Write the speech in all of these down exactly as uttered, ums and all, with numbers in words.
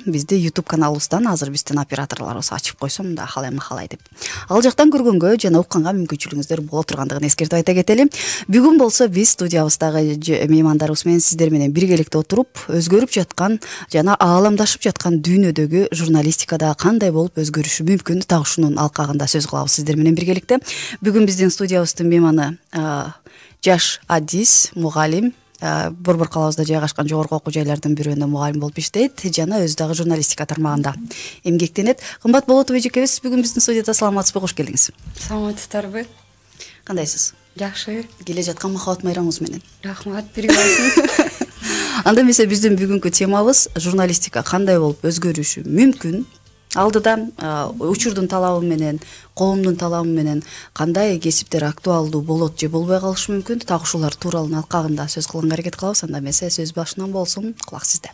бизди YouTube каналыбыздан азыр биздин операторлорубуз ачып койсо мында халай махалай деп. Ал жактан көргөнгө жана укканга мүмкүнчүлүгүңүздөр боло тургандыгын эскертип айта кетели. Бүгүн болсо биз студиябыздагы меймандарыбыз менен сиздер менен биргеликте отуруп, өзгөрүп жаткан жана ааламдашып жаткан дүйнөдөгү журналистикада кандай болуп өзгөрүшү мүмкүн так ушунун алкагында сөз кылабыз сиздер менен биргеликте. Бүгүн биздин студиябыздын мейманы жаш адис, мугалим, Борбор калабызда жайгашкан жогорку окуу жайлардын бирөөндө мугалим болуп иштейт жана өзү дагы журналистика тармагында эмгектенет. Кымбат Болотов эжекебиз бүгүн биздин студияда саламатсызбы, кош келиңиз. Саламатсыздарбы? Кандайсыз? Жакшы. Келе жаткан махабат майрамыңыз менен. Рахмат, бирге. Анда эмесе биздин бүгүнкү темабыз журналистика кандай болуп өзгөрүшү мүмкүн? Алдыдан учурдун талабы менен, коомдун талабы менен кандай кесиптер актуалдуу болот же болбой калышы мүмкүн? Так ушулар тууралуу алкагында сөз кылганга аракет кылабыз. Анда эмесе сөз башынан болсун, кулак сизде.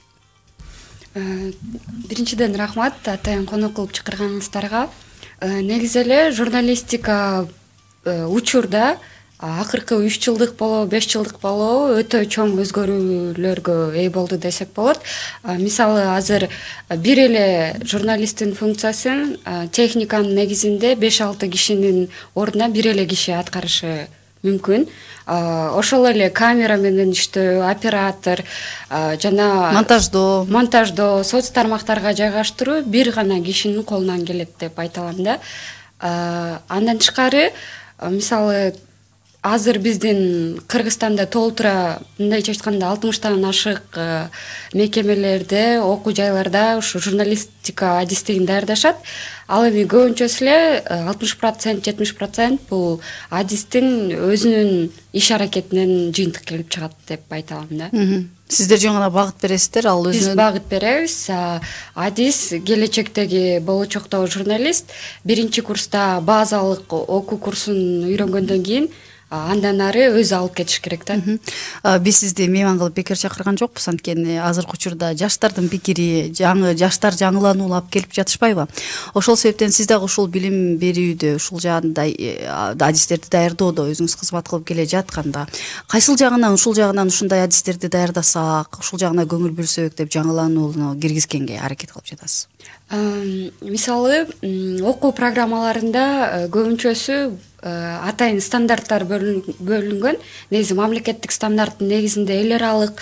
Биринчиден рахмат атайын конок кылып чакырганыңыздарга. Негизи эле журналистика учурда акыркы үч жылдык болобу, беш жылдык болобу өтө чоң өзгөрүүлөргө ээ болду десек болот. Мисалы, азыр бир эле журналисттин функциясын техниканын негизинде беш алты кишинин ордуна бир эле киши аткарышы мүмкүн. Ошол эле камера менен иштөө, оператор жана монтаждоо, монтаждоо, соц тармактарга жайгаштыруу бир гана кишинин колунан келет деп айта алам да. Андан тышкары, мисалы, азыр биздин Кыргызстанда толтура мындайча айтканда алтымыштан ашык мекемелерде, окуу жайларда ушу журналистика адистигин даярдашат. Ал эми көбүнчөсү эле алтымыш процент, жетимиш процент бул адистин өзүнүн иш аракетинен жыйынтык келип чыгат деп айта алам да. Сиздер жөн гана багыт бересиздер, ал өзүнүн. Биз багыт беребиз. Адис келечектеги болочоктогу журналист биринчи курста базалык окуу курсун үйрөнгөндөн кийин андан ары өзү алып кетиш керек да. Биз сизди мейман кылып бекер чакырган жокпуз, анткени азыркы учурда жаштардын пикири, жаңы жаштар жаңыланууну алып келип жатышпайбы? Ошол себептен сиз дагы ушул билим берүүдө, ушул жаанда адистерди даярдоодо өзүңүз кызмат кылып келе жатканда, кайсыл жагынан, ушул жагынан ушундай адистерди даярдасак, ушул жагына көңүл бөлсөк деп жаңыланууну киргизгенге аракет кылып жатасыз? Мисалы, окуу программаларында көбүнчөсү атайын стандарттар бөлүнгөн. Негизи мамлекеттик стандарттын негизинде эл аралык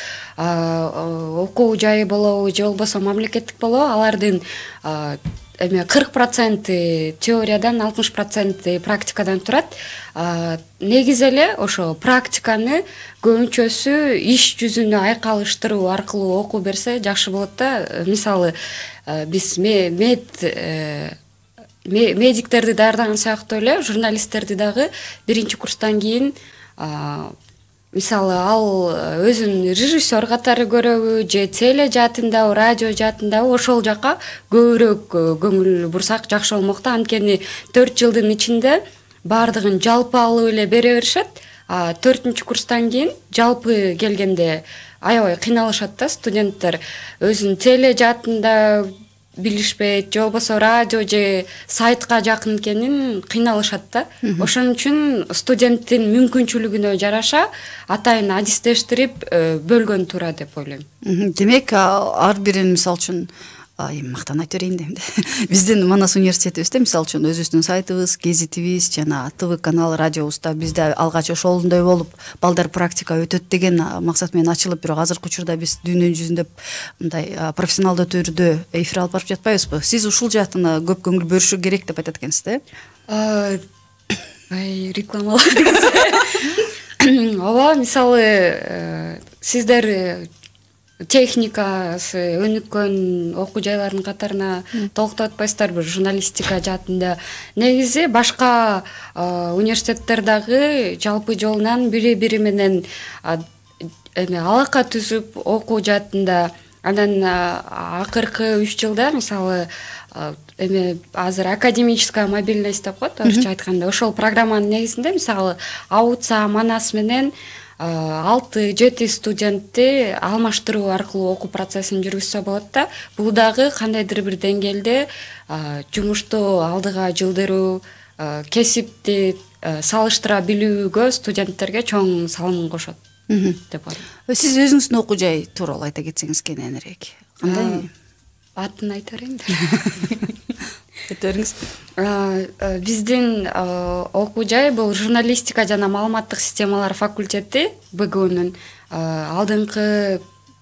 окуу жайы болобу же болбосо мамлекеттик болобу, алардын эме кырк процент теориядан, алтымыш процент практикадан турат. Негизи эле ошо практиканы көбүнчөсү иш жүзүнө айкалыштыруу аркылуу окуу берсе жакшы болот да. Мисалы, биз мед медиктерди даярдаган сыяктуу эле журналисттерди дагы биринчи курстан кийин, мисалы, ал өзүн режиссер катары көрөбү же теле жаатындабы, радио жаатындабы, ошол жака көбүрөөк көңүл бурсак жакшы болмок да. Анткени төрт жылдын ичинде баардыгын жалпы алып эле бере беришет. төртүнчү курстан кийин жалпы келгенде аябай кыйналышат да студенттер. Өзүн теле жаатында билишпейт, же болбосо радио же сайтка жакын экенин кыйналышат да. Ошон үчүн студенттин мүмкүнчүлүгүнө жараша атайын адистештирип бөлгөн туура деп ойлойм. Демек, ар бирин мисалы үчүн мактан айтып берейин дегенде. Биздин Манас университетибизде мисалы үчүн өзүбүздүн сайтыбыз, гезитибиз жана ТВ канал, радиобузда бизде алгач ошондой болуп балдар практика өтөт деген максат менен ачылып, бирок азыркы учурда биз дүйнөнүн жүзүндө мындай профессионалдуу түрдө эфир алып барып жатпайбызбы? Сиз ушул жаатына көп көңүл бөлүшү керек деп айтат экенсиз да? Ай, рекламалар деген. Ооба, мисалы, сиздер техникасы өнүккөн окуу жайлардын катарына толуктап атпайсыздарбы журналистика жаатында? Негизи башка университеттер дагы жалпы жолунан бири-бири менен эме алака түзүп окуу жаатында. Андан акыркы үч жылда, мисалы, эме азыр академическая мобильность деп коет, орусча айтканда, ошол программанын негизинде, мисалы, Ауца, Манас менен алты жети студентти алмаштыруу аркылуу окуу процессин жүргүзсө болот да. Бул дагы кандайдыр бир деңгээлде жумушту алдыга жылдыруу, кесипти салыштыра билүүгө студенттерге чоң салымын кошот деп ойлойм. Сиз өзүңүздүн окуу жай тууралуу айта кетсеңиз кененирээк. Кандай? атын айта берейин. Айта бериңиз. Биздин окуу жай бул журналистика жана маалыматтык системалар факультети бэ гэ унун алдыңкы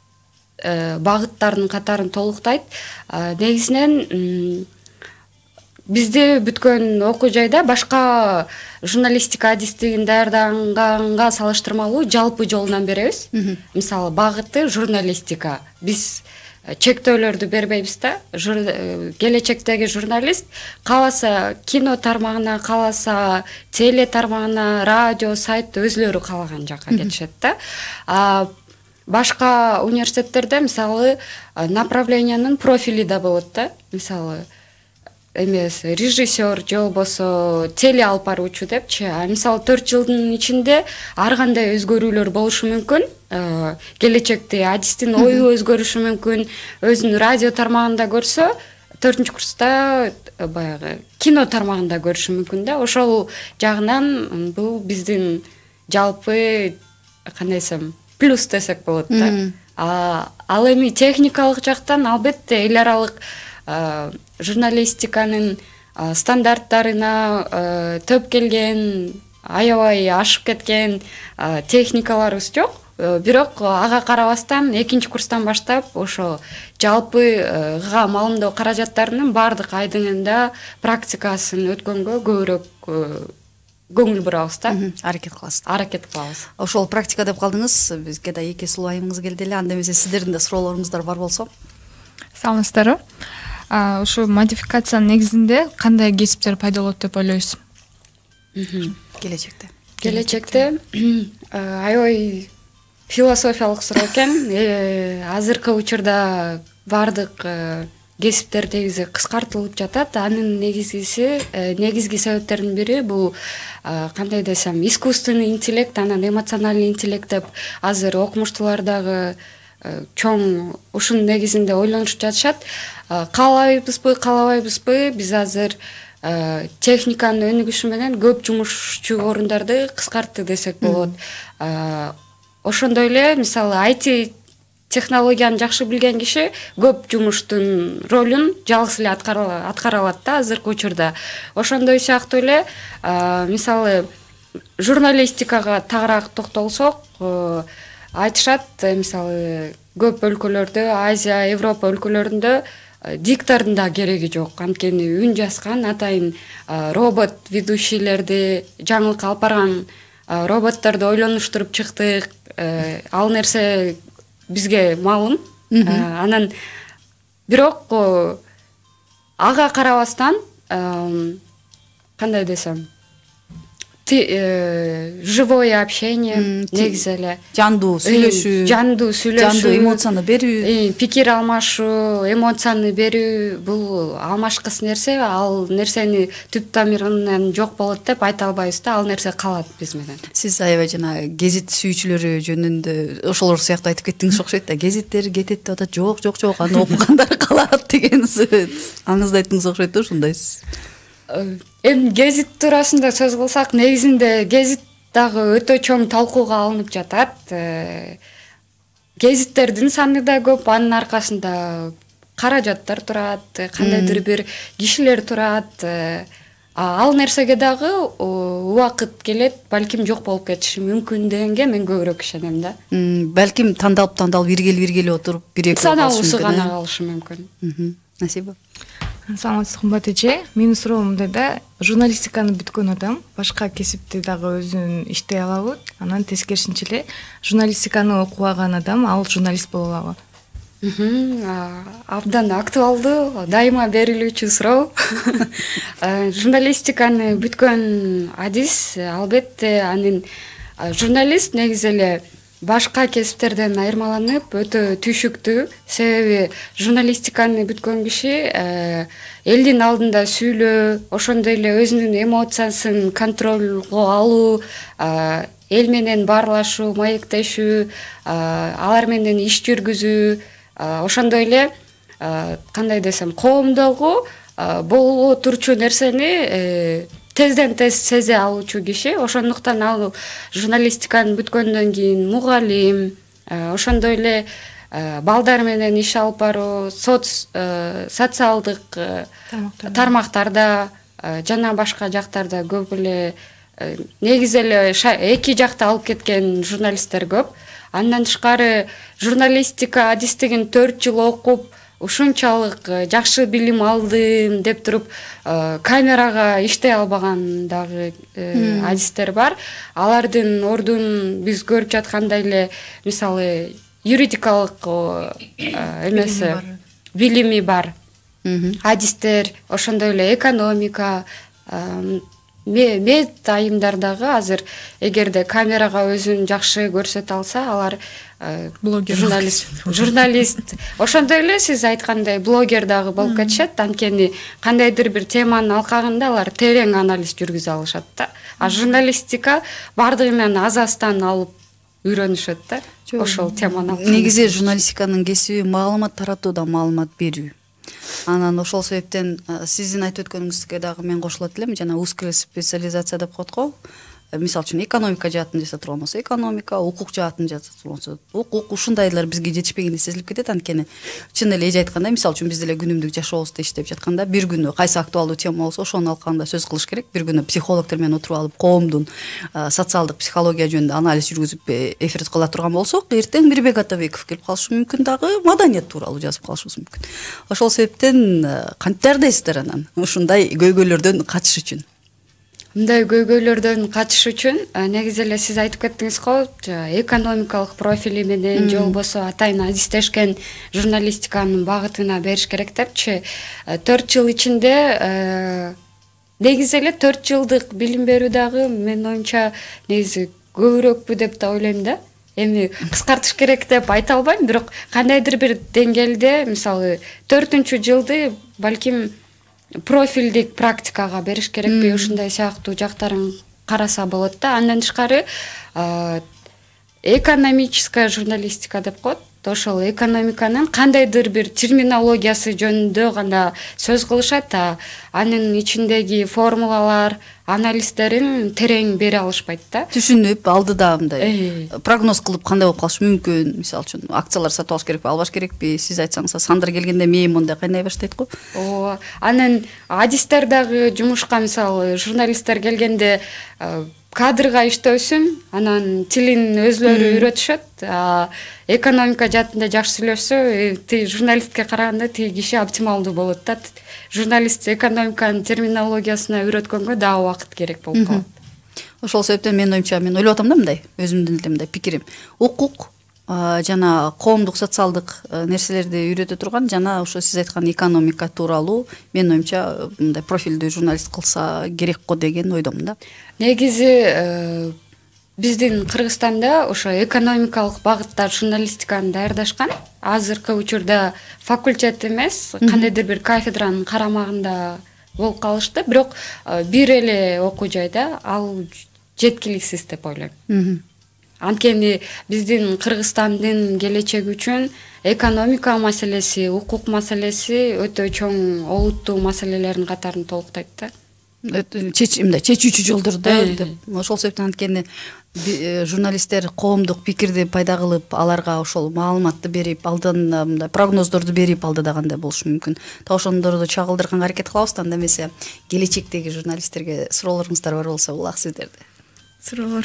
багыттардын катарын толуктайт. Негизинен бизде бүткөн окуу жайда башка журналистика адистигин даярданганга салыштырмалуу жалпы жолунан беребиз. Мисалы багыты журналистика. Биз чектөөлөрдү бербейбиз да. Келечектеги журналист кааласа кино тармагына, кааласа теле тармагына, радио, сайт өзлөрү каалаган жакка кетишет да. Башка университеттерде мисалы направлениянын профили да болот да. Мисалы эмес режиссер же болбосо теле алып баруучу депчи. Мисалы төрт жылдын ичинде ар кандай өзгөрүүлөр болушу мүмкүн. Келечекте адистин ою өзгөрүшү мүмкүн. Өзүн радио тармагында көрсө, төртүнчү курста баягы кино тармагында көрүшү мүмкүн да. Ошол жагынан бул биздин жалпы кандай десем плюс десек болот да. Ал эми техникалык жактан албетте эл аралык журналистиканын стандарттарына төп келген, аябай ашып кеткен техникаларыбыз жок. Бирок ага карабастан экинчи курстан баштап ошо жалпыга маалымдоо каражаттарынын баардык айдыңында практикасын өткөнгө көбүрөөк көңүл бурабыз да. Аракет кыласыз. Аракет кылабыз. Ошол практика деп калдыңыз. Бизге да эки сулуу айымыңыз келди эле. Анда эмесе сиздердин да суроолоруңуздар бар болсо. Саламатсыздарбы? Ошо модификациянын негизинде кандай кесиптер пайда болот деп ойлойсуз? Келечекте. Келечекте аябай философиялык суроо экен. Азыркы учурда баардык кесиптер негизи кыскартылып жатат. Анын негизгиси, негизги себептердин бири бул кандай десем, искусственный интеллект, анан эмоциональный интеллект деп азыр окумуштуулар дагы чоң ушунун негизинде ойлонушуп жатышат. Каалайбызбы, каалабайбызбы, биз азыр техниканын өнүгүшү менен көп жумушчу орундарды кыскартты десек болот. Ошондой эле, мисалы, ай ти технологияны жакшы билген киши көп жумуштун ролун жалгыз эле аткара алат да азыркы учурда. Ошондой сыяктуу эле, мисалы, журналистикага тагыраак токтолсок, айтышат, мисалы, көп өлкөлөрдө, Азия, Европа өлкөлөрүндө диктордун да кереги жок. Анткени үн жазган атайын робот ведущийлерди, жаңылык алып барган роботторду ойлонуштуруп чыктык. Ал нерсе бизге маалым. Анан бирок ага карабастан кандай десем, живое общение, негизи эле жандуу сүйлөшүү, жандуу сүйлөшүү, жандуу эмоцияны берүү, пикир алмашуу, эмоцияны берүү, бул алмашкыс нерсе. Ал нерсени түп тамырынан жок болот деп айта албайбыз да, ал нерсе калат биз менен. Сиз аябай жана гезит сүйүүчүлөрү жөнүндө ошолор сыяктуу айтып кеттиңиз окшойт да. Гезиттер кетет деп атат. Жок, жок, жок, аны окугандар калат деген аңызды айттыңыз окшойт да, ушундайсыз. Эми гезит туурасында сөз кылсак, негизинде гезит дагы өтө чоң талкууга алынып жатат. Гезиттердин саны да көп, анын аркасында каражаттар турат, кандайдыр бир кишилер турат. Ал нерсеге дагы убакыт келет, балким жок болуп кетиши мүмкүн дегенге мен көбүрөөк ишенем да. Балким тандалып тандалып биргели биргели отуруп бир эки саналуусу гана калышы мүмкүн. Насиба. Саламатсыз кымбат эже. Менин суроом мындайда, журналистиканы бүткөн адам башка кесипти дагы өзүн иштей алабы? Анан тескерисинче эле журналистиканы окубаган адам ал журналист боло алабы? Абдан актуалдуу, дайыма берилүүчү суроо. Журналистиканы бүткөн адис албетте анын журналист негизи эле башка кесиптерден айырмаланып өтө түйшүктүү. Себеби журналистиканы бүткөн киши элдин алдында сүйлөө, ошондой эле өзүнүн эмоциясын контролго алуу, эл менен баарлашуу, маектешүү, алар менен иш жүргүзүү, ошондой эле кандай десем, коомдогу боло турчу нерсени тезден тез сезе алуучу киши. Ошондуктан ал журналистиканы бүткөндөн кийин мугалим, ошондой эле балдар менен иш алып баруу, соц социалдык тармактарда жана башка жактарда көп эле негизи эле эки жакта алып кеткен журналисттер көп. Андан тышкары журналистика адистигин төрт жыл окуп, ушунчалык жакшы билим алдым деп туруп камерага иштей албаган дагы адистер бар. Алардын ордун биз көрүп жаткандай эле, мисалы юридикалык эмеси билими бар адистер, ошондой эле экономика, мед айымдардагы азыр эгерде камерага өзүн жакшы көрсөтө алса, алар блогер, журналист, журналист. Ошондой эле сиз айткандай блогер дагы болуп кетишет. Анткени кандайдыр бир теманын алкагында алар терең анализ жүргүзө алышат да. А журналистика бардыгынан аз-аздан алып үйрөнүшөт да. Ошол теманы. Негизи журналистиканын кесиби маалымат таратуу да маалымат берүү. Анан ошол себептен сиздин айтып өткөнүңүзгө дагы мен кошулат элем. Жана узкая специализация деп коет го. Мисалы үчүн экономика жаатын жаса турган болсо экономика, укук жаатын жаса турган болсо укук, ушундайлар бизге жетишпегенди сезилип кетет. Анткени чын эле эже айткандай, мисалы үчүн биз деле күнүмдүк жашообузду иштеп жатканда бир күнү кайсы актуалдуу тема болсо ошонун алкагында сөз кылыш керек. Бир күнү психологдор менен отуруп алып коомдун социалдык психология жөнүндө анализ жүргүзүп эфир кыла турган болсок, эртең Мирбек Атабеков келип калышы мүмкүн, дагы маданият тууралуу жазып калышыбыз мүмкүн. Ошол себептен кантип даярдайсыздар анан ушундай көйгөйлөрдөн качыш үчүн? Мындай көйгөйлөрдөн качыш үчүн негизи эле сиз айтып кеттиңиз го, экономикалык профили менен же болбосо атайын адистешкен журналистиканын багытына бериш керек депчи. төрт жыл ичинде негизи эле төрт жылдык билим берүү дагы менин оюмча негизи көбүрөөкпү деп да ойлойм да. Эми кыскартыш керек деп айта албайм, бирок кандайдыр бир деңгээлде, мисалы төртүнчү жылды балким профилдик практикага бериш керекпи, ушундай сыяктуу жактарын караса болот да. Андан тышкары экономическая журналистика деп коет. Ошол экономиканын кандайдыр бир терминологиясы жөнүндө гана сөз кылышат, а анын ичиндеги формулалар, анализдерин терең бере алышпайт да. Түшүнүп, алдыда мындай прогноз кылып кандай болуп калышы мүмкүн? Мисалы үчүн акциялар сатып алыш керекпи, албаш керекпи? Сиз айтсаңыз, сандыр келгенде мээм мондай кайнай баштайт го. Ооба. Анан адистер дагы жумушка, мисалы журналисттер келгенде кадрга иштөөсүн, анан тилин өзлөрү үйрөтүшөт. Экономика жаатында жакшы сүйлөшсө, ти журналистке караганда ти киши оптималдуу болот да. Журналист экономиканын терминологиясына үйрөткөнгө дагы убакыт керек болуп калат. Ошол себептен менин оюмча, мен ойлоп атам да мындай, өзүмдүн эле мындай пикирим. Укук жана коомдук социалдык нерселерди үйрөтө турган жана ошо сиз айткан экономика тууралуу менин оюмча мындай профилдүү журналист кылса керек го деген ойдомун да. Негизи биздин Кыргызстанда ошо экономикалык багытта журналистиканы даярдашкан. Азыркы учурда факультет эмес, кандайдыр бир кафедранын карамагында болуп калышты, бирок бир эле окуу жайда ал жеткиликсиз деп ойлойм. Анткени биздин Кыргызстандын келечеги үчүн экономика маселеси, укук маселеси өтө чоң олуттуу маселелердин катарын толуктайт да. Чечүүчү жолдордо деп. Ошол себептен анткени журналисттер коомдук пикирди пайда кылып, аларга ошол маалыматты берип, алдан мындай прогноздорду берип алдыда кандай болушу мүмкүн. Та ошондорду чагылдырганга аракет кылабыз да. Анда эмесе келечектеги журналисттерге суроолоруңуздар бар болсо, улак сиздерде. Суроолор.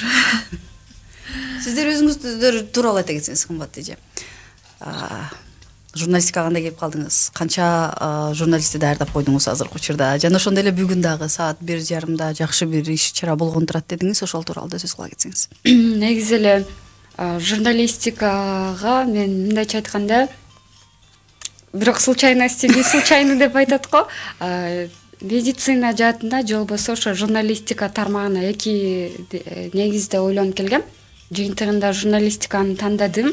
Сиздер өзүңүздөр тууралуу айта кетсеңиз, кымбат эже. Журналистикага кандай келип калдыңыз? Канча журналистти даярдап койдуңуз азыркы учурда? Жана ошондой эле бүгүн дагы саат бир жарымда жакшы бир иш чара болгон турат дедиңиз, ошол тууралуу да сөз кыла кетсеңиз. Негизи эле журналистикага мен мындайча айтканда, бирок случайности не случайно деп айтат го. Медицина жаатында же болбосо ошо журналистика тармагына эки негизде ойлонуп келгем. Жыйынтыгында журналистиканы тандадым.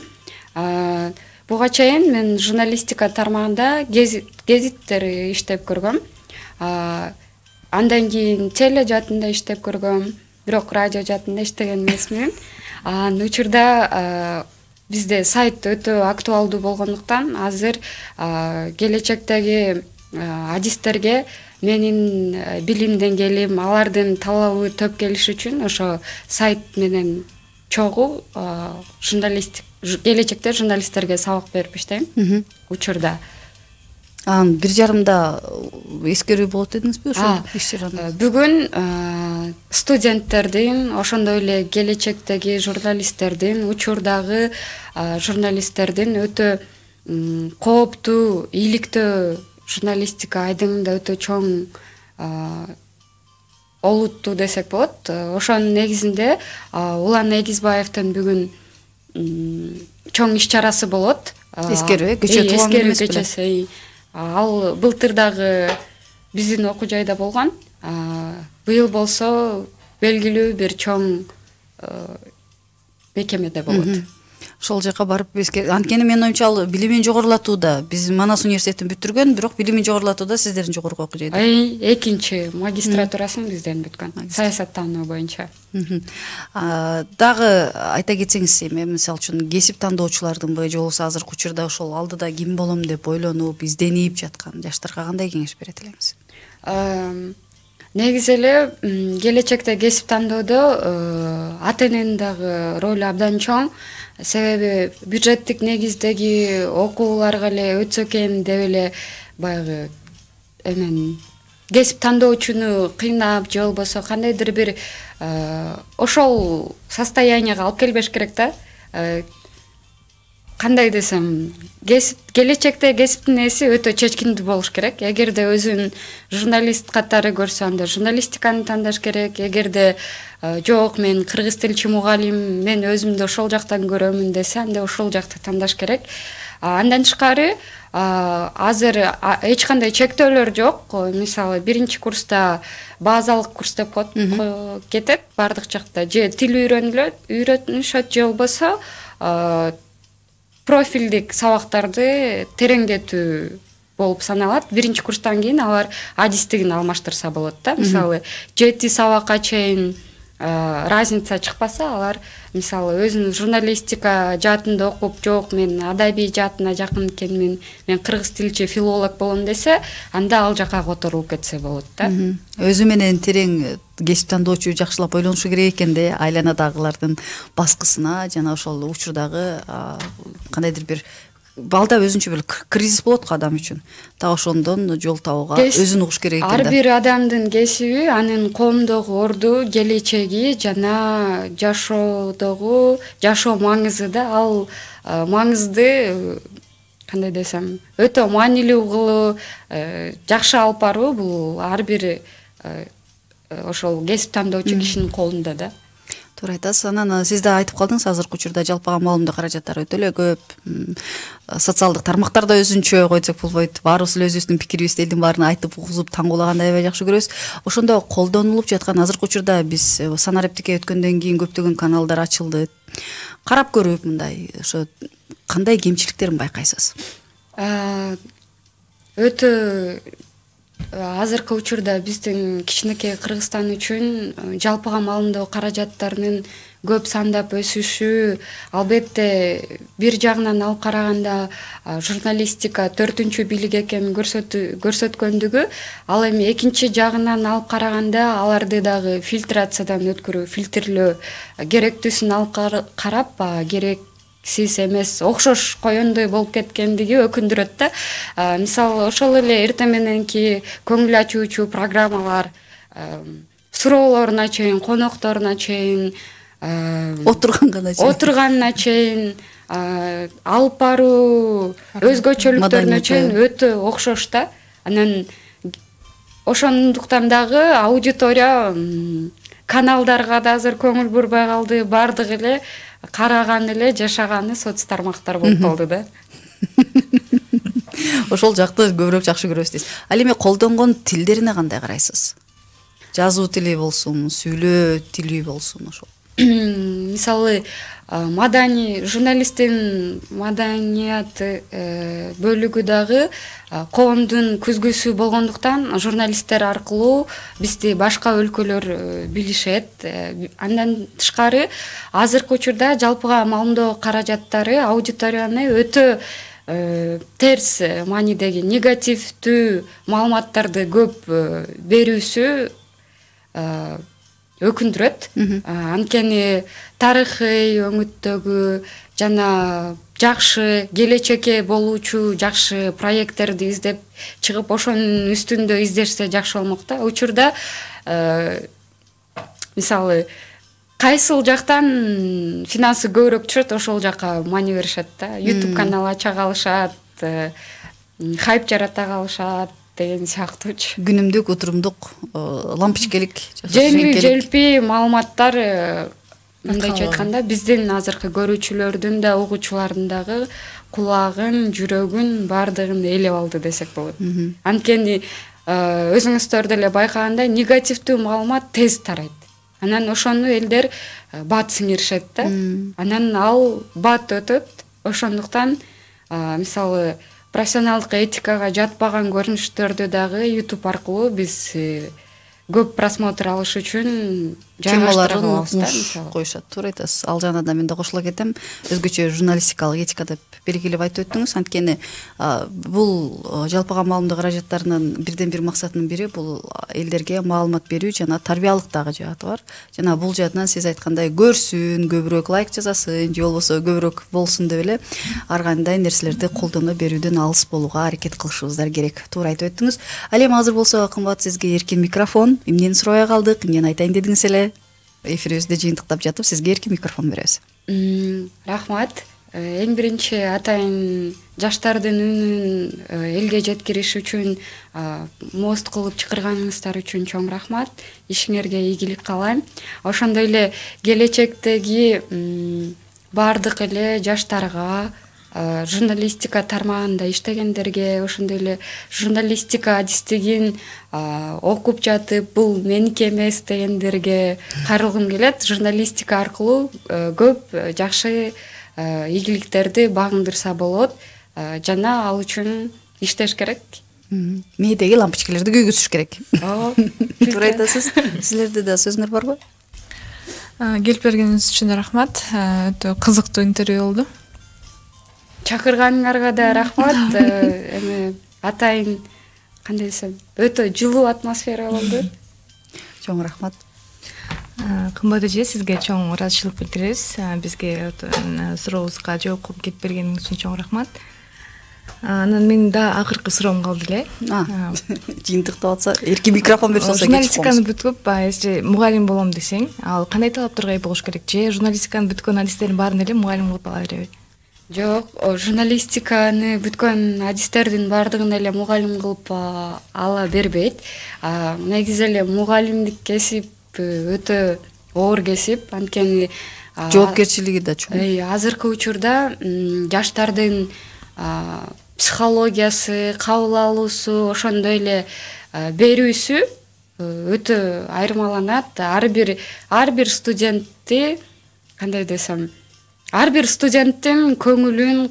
Буга чейин мен журналистика тармагында гезиттер иштеп көргөм. Андан кийин теле жаатында иштеп көргөм, бирок радио жаатында иштеген эмесмин. Анан учурда бизде сайт өтө актуалдуу болгондуктан азыр келечектеги адистерге менин билим деңгээлим, алардын талабы төп келиш үчүн ошо сайт менен чогуу журналистик келечекте журналисттерге сабак берип иштейм учурда. Анан бир жарымда эскерүү болот дедиңизби ошол иш чараны? Бүгүн студенттердин, ошондой эле келечектеги журналисттердин, учурдагы журналисттердин өтө кооптуу, ийгиликтүү журналистика айдыңында өтө чоң олуттуу десек болот. Ошонун негизинде Улан Эгизбаевдин бүгүн чоң иш чарасы болот. Эскерүү, кечээ туулган күнү эмес беле? Кечээ. Ал былтыр дагы биздин окуу жайда болгон. Быйыл болсо белгилүү бир чоң мекемеде болот. Ошол жака барып анткени менин оюмча ал билимин жогорулатууда, биз Манас университетин бүтүргөн, бирок билимин жогорулатууда сиздердин жогорку окуу жайда. Экинчи магистратурасын бизден бүткөн, саясаттануу боюнча. Дагы айта кетсеңиз, эми мисалы үчүн кесип тандоочулардынбы же болбосо азыркы учурда ошол алдыда ким болом деп ойлонуп, изденип жаткан жаштарга кандай кеңеш берет элеңиз? Негизи эле келечекте кесип тандоодо ата эненин дагы ролу абдан чоң. Себеби бюджеттик негиздеги окууларга эле өтсө экен деп эле баягы эмен кесип тандоочуну кыйнап же болбосо кандайдыр бир ошол состоянияга алып келбеш керек да. Кандай десем, кесип келечекте кесиптин ээси өтө чечкиндүү болуш керек. Эгерде өзүн журналист катары көрсө, анда журналистиканы тандаш керек. Эгерде жок, мен кыргыз тилчи мугалим, мен өзүмдү ошол жактан көрөмүн десе, анда ошол жакты тандаш керек. Андан тышкары азыр эч кандай чектөөлөр жок. Мисалы, биринчи курста базалык курс деп коет кетет бардык жакта. Же тил үйрөнүлөт, үйрөтүшөт же болбосо профилдик сабактарды тереңдетүү болуп саналат. Биринчи курстан кийин алар адистигин алмаштырса болот да. Мисалы, жети сабакка чейин разница чыкпаса, алар мисалы өзүнүн журналистика жаатында окуп, жок, мен адабий жаатына жакын экенмин, мен кыргыз тилчи филолог болом десе, анда ал жака которулуп кетсе болот да. Өзү менен терең кесип тандоочу жакшылап ойлонушу керек экен да, айланадагылардын баскысына, жана ошол учурдагы кандайдыр бир балда өзүнчө бир кризис болот го адам үчүн. Так ошондон жол табууга өзүн угуш керек экен да. Ар бир адамдын кесиби анын коомдогу орду, келечеги жана жашоодогу жашоо маңызы да. Ал маңызды кандай десем, өтө маанилүү кылуу, жакшы алып баруу бул ар бир ошол кесип тандоочу кишинин колунда да. Туура айтасыз. Анан сиз да айтып калдыңыз, азыркы учурда жалпыга маалымдоо каражаттар өтө эле көп. Социалдык тармактарда өзүнчө койсок болбойт. Баарыбыз эле өзүбүздүн пикирибизди элдин баарына айтып угузуп таңгуулаганды аябай жакшы көрөбүз. Ошондо колдонулуп жаткан азыркы учурда биз Санарептикке өткөндөн кийин көптөгөн каналдар ачылды. Карап көрүп мындай ошо кандай кемчиликтерин байкайсыз? Өтө азыркы учурда биздин кичинекей Кыргызстан үчүн жалпыга маалымдоо каражаттарынын көп сандап өсүшү, албетте бир жагынан алып караганда журналистика төртүнчү бийлик экенин көрсөткөндүгү, ал эми экинчи жагынан алып караганда аларды дагы фильтрациядан өткөрүү, фильтрлөө, керектүүсүн алып карап, керек сиз эмес окшош коёндой болуп кеткендиги өкүндүрөт да. Мисалы, ошол эле эртең мененки көңүл ачуучу программалар суроолоруна чейин, конокторуна чейин, отурганга чейин, отурганына чейин, алып баруу өзгөчөлүктөрүнө чейин өтө окшош да. Анан ошондуктан дагы аудитория каналдарга да азыр көңүл бурбай калды, бардыгы эле караган эле жашаганы соц тармактар болуп калды да. Ошол жакты көбүрөөк жакшы көрөбүз дейсиз. Ал эми колдонгон тилдерине кандай карайсыз? Жазуу тили болсун, сүйлөө тили болсун ошол. Мисалы, маданий журналисттин маданият бөлүгү дагы коомдун күзгүсү болгондуктан журналисттер аркылуу бизди башка өлкөлөр билишет. Андан тышкары азыркы учурда жалпыга маалымдоо каражаттары аудиторияны өтө терс маанидеги негативдүү маалыматтарды көп берүүсү өкүндүрөт. Анткени тарыхый өңүттөгү жана жакшы келечекке болуучу жакшы проекттерди издеп чыгып ошонун үстүндө издешсе жакшы болмок да. Учурда мисалы кайсыл жактан финансы көбүрөөк түшөт ошол жака маани беришет да. YouTube канал ача калышат, хайп жарата калышат деген сыяктуучу. Күнүмдүк, утурумдук, лампочкелик, жеңил желпи маалыматтар, мындайча айтканда, биздин азыркы көрүүчүлөрдүн да, угуучулардын дагы кулагын, жүрөгүн баардыгын ээлеп алды десек болот. Анткени өзүңүздөр деле байкагандай негативдүү маалымат тез тарайт. Анан ошону элдер бат сиңиришет да. Анан ал бат өтөт. Ошондуктан мисалы профессионалдык этикага жатпаган көрүнүштөрдү дагы YouTube аркылуу биз көп просмотр алыш үчүн жайгаштыра алабыз да, мисалы. Коюшат, туура айтасыз. Ал жанада мен да кошула кетем. Өзгөчө журналистикалык этика деп белгилеп айтып өттүңүз. Анткени бул жалпыга маалымдоо каражаттарынын бирден бир максатынын бири бул элдерге маалымат берүү жана тарбиялык дагы жааты бар. Жана бул жаатынан сиз айткандай көрсүн, көбүрөөк лайк жасасын, же болбосо көбүрөөк болсун деп эле ар кандай нерселерди колдоно берүүдөн алыс болууга аракет кылышыбыздар керек. Туура айтып өттүңүз. Ал эми азыр болсо кымбат сизге эркин микрофон. Эмнени сурабай калдык, эмнени айтайын дедиңиз эле? Эфирибизде жыйынтыктап жатып, сизге эркин микрофон беребиз. Рахмат. Эң биринчи атайын жаштардын үнүн элге жеткириш үчүн мост кылып чакырганыңыздар үчүн чоң рахмат. Ишиңерге ийгилик каалайм. Ошондой эле келечектеги баардык эле жаштарга, журналистика тармагында иштегендерге, ошондой эле журналистика адистигин окуп жатып, бул меники эмес дегендерге кайрылгым келет. Журналистика аркылуу көп жакшы ийгиликтерди багындырса болот, жана ал үчүн иштеш керек. Мээдеги лампочкаларды күйгүзүш керек. Туура айтасыз. Силерде да сөзүңөр барбы? Келип бергениңиз үчүн рахмат. Өтө кызыктуу интервью болду. Чакырганыңарга да рахмат. Эми атайын кандай десем, өтө жылуу атмосфера болду. Чоң рахмат. Кымбат эже, сизге чоң ыраазычылык билдиребиз. Бизге сурообузга жооп кылып кетип бергениңиз үчүн чоң рахмат. Анан менин да акыркы суроом калды эле. Жыйынтыктап атса, эркин микрофон берип салса кетип журналистиканы бүткүп, эже мугалим болом десең, ал кандай талаптарга ээ болуш керек? Же журналистиканы бүткөн адистердин баарын эле мугалим кылып ала береби? Жок, журналистиканы бүткөн адистердин баардыгын эле мугалим кылып ала бербейт. Негизи эле мугалимдик кесип өтө оор кесип, анткени жоопкерчилиги да чоң. Азыркы учурда жаштардын психологиясы, кабыл алуусу, ошондой эле берүүсү өтө айырмаланат. Ар бир ар бир студентти, кандай десем, ар бир студенттин көңүлүн,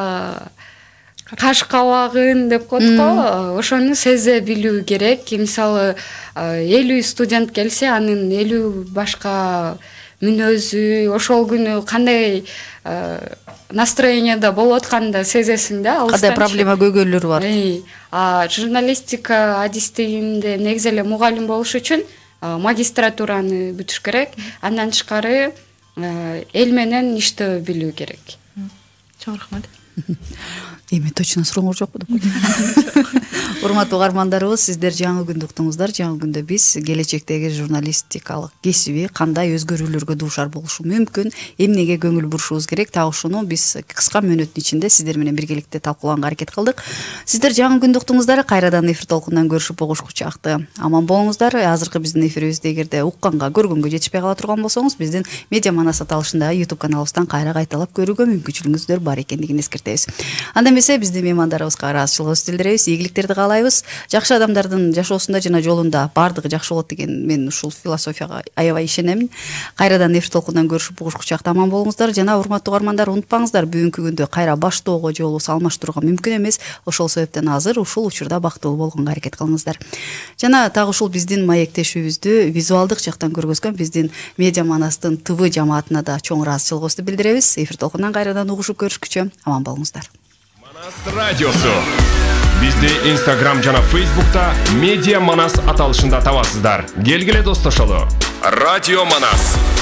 каш кабагын деп коет го, ошону сезе билүү керек. Мисалы, элүү студент келсе, анын элүү башка мүнөзү, ошол күнү кандай настроенияда болуп атканын сезесиң да, алыстан. Кандай проблема көйгөйлөрү бар. А журналистика адистигинде негизи эле мугалим болуш үчүн магистратураны бүтүш керек. Андан тышкары эл менен иштөө билүү керек. Чоң рахмат. Эми точно сурооңор жокпу деп. Урматтуу угармандарыбыз, сиздер жаңы күндү уктуңуздар. Жаңы күндө биз келечектеги журналистикалык кесиби кандай өзгөрүүлөргө дуушар болушу мүмкүн, эмнеге көңүл бурушубуз керек, так ушуну биз кыска мөөнөттүн ичинде сиздер менен биргеликте талкуулаганга аракет кылдык. Сиздер жаңы күндү уктуңуздар. Кайрадан эфир толкундан көрүшүп угушку чакты аман болуңуздар. Азыркы биздин эфирибизди эгерде укканга, көргөнгө жетишпей кала турган болсоңуз, биздин Медиа Манас аталышындагы YouTube каналыбыздан кайра кайталап көрүүгө мүмкүнчүлүгүңүздөр бар экендигин эскертебиз. Анда эмесе биздин меймандарыбызга ыраазычылыгыбызды билдиребиз, ийгиликтерди каалайбыз. Жакшы адамдардын жашоосунда жана жолунда баардыгы жакшы болот деген мен ушул философияга аябай ишенемин. Кайрадан эфир толкундан көрүшүп угушку чакта аман болуңуздар. Жана урматтуу угармандар, унутпаңыздар, бүгүнкү күндө кайра баштоого же болбосо алмаштырууга мүмкүн эмес. Ошол себептен азыр ушул учурда бактылуу болгонго аракет кылыңыздар. Жана так ушул биздин маектешүүбүздү визуалдык жактан көргөзгөн биздин Медиа Манастын ТВ жамаатына да чоң ыраазычылыгыбызды билдиребиз. Эфир толкундан кайрадан угушуп көрүшкүчө аман болуңуздар. Манас радиосу. Бизди Instagram жана Facebook'та Медиа Манас аталышында табасыздар. Келгиле достошолу. Радио Манас.